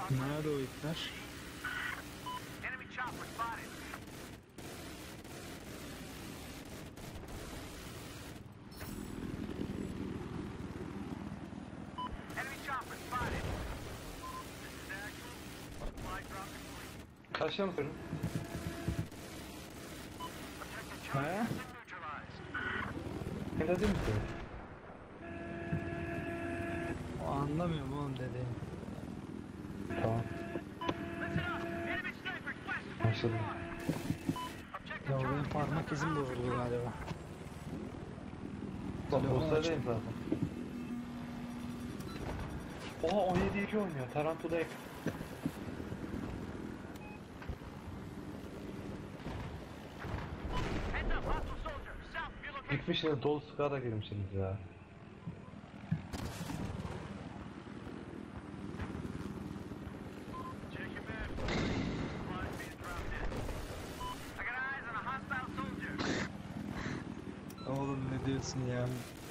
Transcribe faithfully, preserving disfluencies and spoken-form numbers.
Nerede o ipler? Enemy chopper spotted. Enemy chopper spotted. This is actual. Supply drop complete. Kaçta mı sorun? Objective He? charge has been neutralized. Ne dedin mi? O anlamıyorum oğlum dediğim. Tamam. Listen up. Enemy snipers west of Başladım. Objective Ya benim Charlie is parmak under izim our bozuldu control. galiba. Bak Telefon postadayım açık. zaten. Oha on yedi iki oynuyor. Tarantula ek. Heads up, hostile soldier. South of your location. Gitmişsiniz dolu sıkara girmişsiniz ya. Check your map. Supplies being dropped in. I got eyes on a hostile soldier. Oğlum ne diyorsun ya?